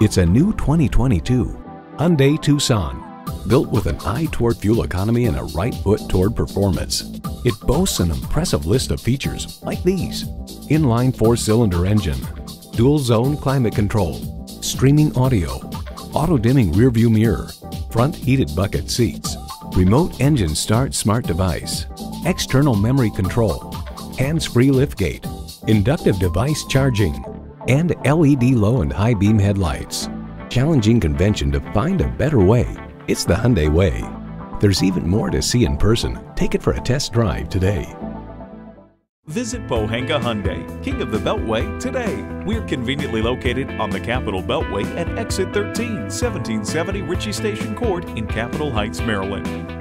It's a new 2022 Hyundai Tucson, built with an eye toward fuel economy and a right foot toward performance. It boasts an impressive list of features like these: inline 4-cylinder engine, dual zone climate control, streaming audio, auto dimming rearview mirror, front heated bucket seats, remote engine start smart device, external memory control, hands-free liftgate, inductive device charging, and LED low and high beam headlights. Challenging convention to find a better way. It's the Hyundai way. There's even more to see in person. Take it for a test drive today. Visit Pohanka Hyundai, King of the Beltway, today. We're conveniently located on the Capitol Beltway at Exit 13, 1770 Ritchie Station Court in Capitol Heights, Maryland.